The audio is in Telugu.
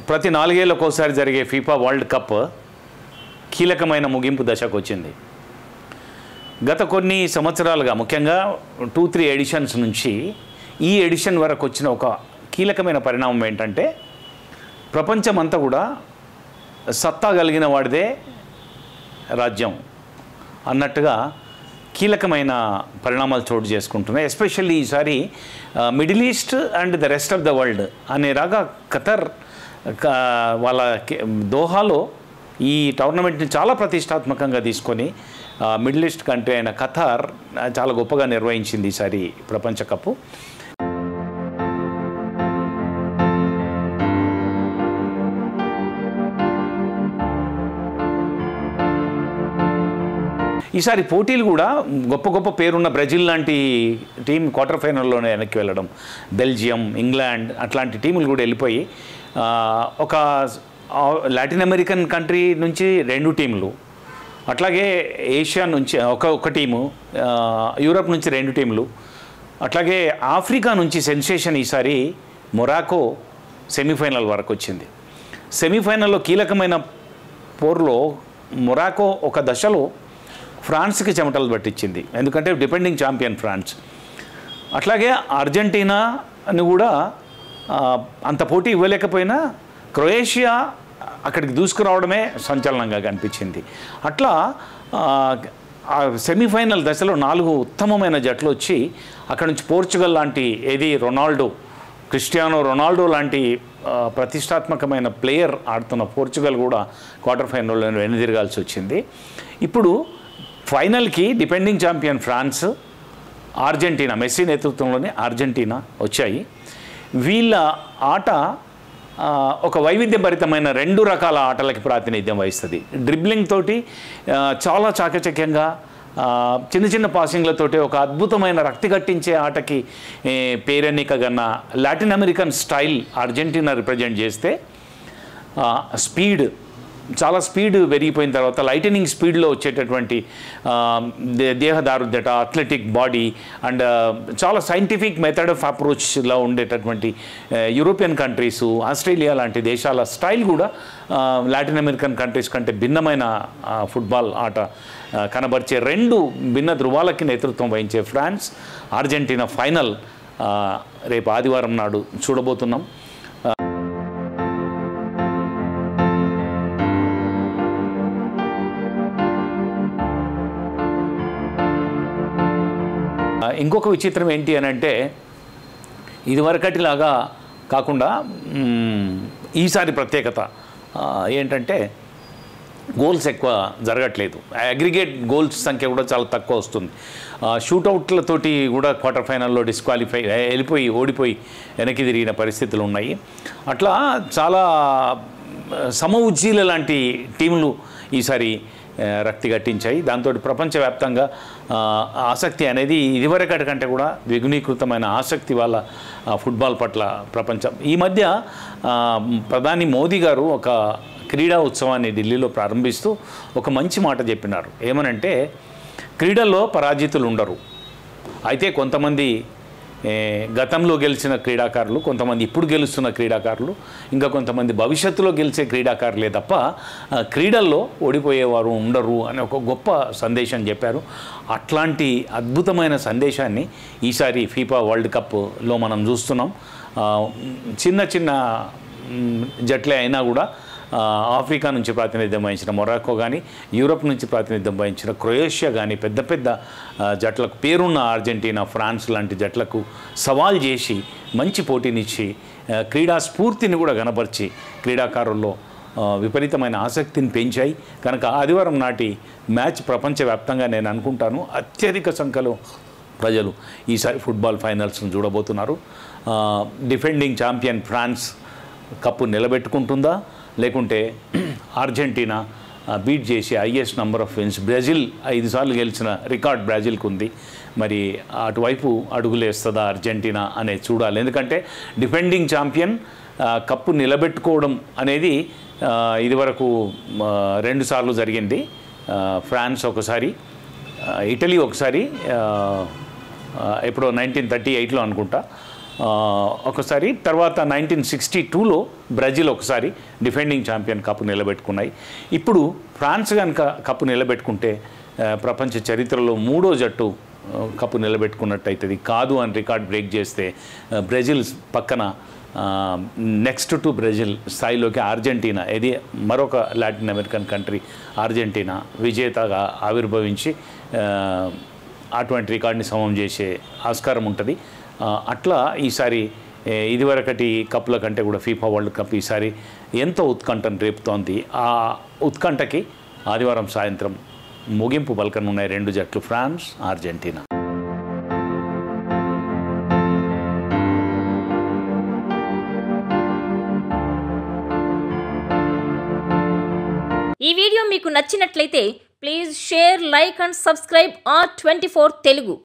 ప్రతి 4 ఏళ్లకోసారి జరిగే ఫీఫా వరల్డ్ కప్ కీలకమైన ముగింపు దశకు వచ్చింది. గత కొన్ని సంవత్సరాలుగా ముఖ్యంగా 2-3 ఎడిషన్స్ నుంచి ఈ ఎడిషన్ వరకు వచ్చిన ఒక కీలకమైన పరిణామం ఏంటంటే ప్రపంచమంతా కూడా సత్తా కలిగిన వాడిదే రాజ్యం అన్నట్టుగా కీలకమైన పరిణామాలు చోటు చేసుకుంటున్నాయి. ఎస్పెషల్లీ ఈసారి Middle East and the rest of the world అనే రాగా ఖతర్ వాళ్ళ దోహాలో ఈ టోర్నమెంట్ని చాలా ప్రతిష్టాత్మకంగా తీసుకొని మిడిల్ ఈస్ట్ కంట్రీ అయిన ఖతార్ చాలా గొప్పగా నిర్వహించింది ఈసారి ప్రపంచ కప్పు. ఈసారి పోటీలు కూడా గొప్ప గొప్ప పేరున్న బ్రెజిల్ లాంటి టీం క్వార్టర్ ఫైనల్లోనే వెనక్కి వెళ్ళడం, బెల్జియం, ఇంగ్లాండ్ అట్లాంటి టీములు కూడా వెళ్ళిపోయి ఒక లాటిన్ అమెరికన్ కంట్రీ నుంచి 2 టీములు, అట్లాగే ఏషియా నుంచి ఒక టీము, యూరప్ నుంచి 2 టీములు, అట్లాగే ఆఫ్రికా నుంచి సెన్సేషన్ ఈసారి మొరాకో సెమీఫైనల్ వరకు వచ్చింది. సెమీఫైనల్లో కీలకమైన పోర్లో మొరాకో ఒక దశలో ఫ్రాన్స్కి చెమటలు పట్టించింది, ఎందుకంటే డిపెండింగ్ ఛాంపియన్ ఫ్రాన్స్. అట్లాగే అర్జెంటీనాని కూడా అంత పోటీ ఇవ్వలేకపోయినా క్రొయేషియా అక్కడికి దూసుకురావడమే సంచలనంగా కనిపించింది. అట్లా సెమీఫైనల్ దశలో 4 ఉత్తమమైన జట్లు వచ్చి అక్కడ నుంచి పోర్చుగల్ లాంటి క్రిస్టియానో రొనాల్డో లాంటి ప్రతిష్టాత్మకమైన ప్లేయర్ ఆడుతున్న పోర్చుగల్ కూడా క్వార్టర్ ఫైనల్లో వెనుదిరగాల్సి వచ్చింది. ఇప్పుడు ఫైనల్కి defending champion France, Argentina, Messi నేతృత్వంలోని అర్జెంటీనా వచ్చాయి. వీళ్ళ ఆట ఒక వైవిధ్యభరితమైన 2 రకాల ఆటలకి ప్రాతినిధ్యం వహిస్తుంది. డ్రిబ్లింగ్ తోటి చాలా చాకచక్యంగా చిన్న చిన్న పాసింగ్లతోటి ఒక అద్భుతమైన రక్తి కట్టించే ఆటకి పేరెన్నికగన్న Latin American style Argentina represent చేస్తే, చాలా స్పీడ్ పెరిగిపోయిన తర్వాత లైటనింగ్ స్పీడ్లో వచ్చేటటువంటి దేహదారుఢ్యత, అథ్లెటిక్ బాడీ అండ్ చాలా సైంటిఫిక్ మెథడ్ ఆఫ్ అప్రోచ్లో ఉండేటటువంటి యూరోపియన్ కంట్రీస్, ఆస్ట్రేలియా లాంటి దేశాల స్టైల్ కూడా లాటిన్ అమెరికన్ కంట్రీస్ కంటే భిన్నమైన ఫుట్బాల్ ఆట కనబరిచే 2 భిన్న ధృవాలకి నేతృత్వం వహించే ఫ్రాన్స్ అర్జెంటీనా ఫైనల్ రేపు ఆదివారం నాడు చూడబోతున్నాం. ఇంకొక విచిత్రం ఏంటి అని అంటే ఇదివరకటిలాగా కాకుండా ఈసారి ప్రత్యేకత ఏంటంటే గోల్స్ ఎక్కువ జరగట్లేదు. అగ్రిగేట్ గోల్స్ సంఖ్య కూడా చాలా తక్కువ వస్తుంది. షూటౌట్లతోటి కూడా క్వార్టర్ ఫైనల్లో డిస్క్వాలిఫై ఓడిపోయి వెనక్కి తిరిగిన పరిస్థితులు ఉన్నాయి. అట్లా చాలా సమఉజ్జీల లాంటి టీములు ఈసారి రక్తి గట్టించాయి. దాంతో ప్రపంచవ్యాప్తంగా ఆసక్తి అనేది ఇదివరకటి కంటే కూడా ద్విగుణీకృతమైన ఆసక్తి వాళ్ళ ఫుట్బాల్ పట్ల ప్రపంచం. ఈ మధ్య ప్రధాని మోదీ గారు ఒక క్రీడా ఉత్సవాన్ని ఢిల్లీలో ప్రారంభిస్తూ ఒక మంచి మాట చెప్పినారు. ఏమనంటే క్రీడల్లో పరాజితులు ఉండరు, అయితే కొంతమంది గతంలో గెలిచిన క్రీడాకారులు, కొంతమంది ఇప్పుడు గెలుస్తున్న క్రీడాకారులు, ఇంకా కొంతమంది భవిష్యత్తులో గెలిచే క్రీడాకారులే తప్ప క్రీడల్లో ఓడిపోయేవారు ఉండరు అని ఒక గొప్ప సందేశం చెప్పారు. అట్లాంటి అద్భుతమైన సందేశాన్ని ఈసారి ఫీఫా వరల్డ్ కప్లో మనం చూస్తున్నాం. చిన్న చిన్న జట్లే అయినా కూడా ఆఫ్రికా నుంచి ప్రాతినిధ్యం వహించిన మొరాకో కానీ, యూరప్ నుంచి ప్రాతినిధ్యం వహించిన క్రొయేషియా కానీ, పెద్ద పెద్ద జట్లకు పేరున్న అర్జెంటీనా, ఫ్రాన్స్ లాంటి జట్లకు సవాల్ చేసి మంచి పోటీనిచ్చి క్రీడా స్ఫూర్తిని కూడా గనపరిచి క్రీడాకారుల్లో విపరీతమైన ఆసక్తిని పెంచాయి. కనుక ఆదివారం నాటి మ్యాచ్ ప్రపంచవ్యాప్తంగా నేను అనుకుంటాను అత్యధిక సంఖ్యలో ప్రజలు ఈసారి ఫుట్బాల్ ఫైనల్స్ను చూడబోతున్నారు. డిఫెండింగ్ ఛాంపియన్ ఫ్రాన్స్ కప్పు నిలబెట్టుకుంటుందా, లేకుంటే అర్జెంటీనా బీట్ చేసి highest number of wins, Brazil 5 సార్లు గెలిచిన రికార్డ్ బ్రెజిల్కు ఉంది, మరి అటువైపు అడుగులేస్తుందా అర్జెంటీనా అనేది చూడాలి. ఎందుకంటే డిఫెండింగ్ ఛాంపియన్ కప్పు నిలబెట్టుకోవడం అనేది ఇదివరకు 2 సార్లు జరిగింది. ఫ్రాన్స్ ఒకసారి, ఇటలీ ఒకసారి, ఎప్పుడో 1938లో అనుకుంటా. ఒకసారి. తర్వాత 1962లో బ్రెజిల్ ఒకసారి డిఫెండింగ్ ఛాంపియన్ కప్పు నిలబెట్టుకున్నాయి. ఇప్పుడు ఫ్రాన్స్ కనుక కప్పు నిలబెట్టుకుంటే ప్రపంచ చరిత్రలో 3వ జట్టు కప్పు నిలబెట్టుకున్నట్టు అవుతుంది. కాదు అని రికార్డ్ బ్రేక్ చేస్తే బ్రెజిల్ పక్కన నెక్స్ట్ టు బ్రెజిల్ స్థాయిలోకి అర్జెంటీనా, ఇది మరొక లాటిన్ అమెరికన్ కంట్రీ అర్జెంటీనా విజేతగా ఆవిర్భవించి అటువంటి రికార్డ్ని సమం చేసే ఆస్కారం ఉంటుంది. అట్లా ఈసారి ఇదివరకటి కప్పుల కంటే కూడా ఫీఫా వరల్డ్ కప్ ఈసారి ఎంతో ఉత్కంఠను రేపుతోంది. ఆ ఉత్కంఠకి ఆదివారం సాయంత్రం ముగింపు పలకనున్నాయి 2 జట్లు, ఫ్రాన్స్, అర్జెంటీనా. ఈ వీడియో మీకు నచ్చినట్లయితే please share, like and subscribe R24 Telugu.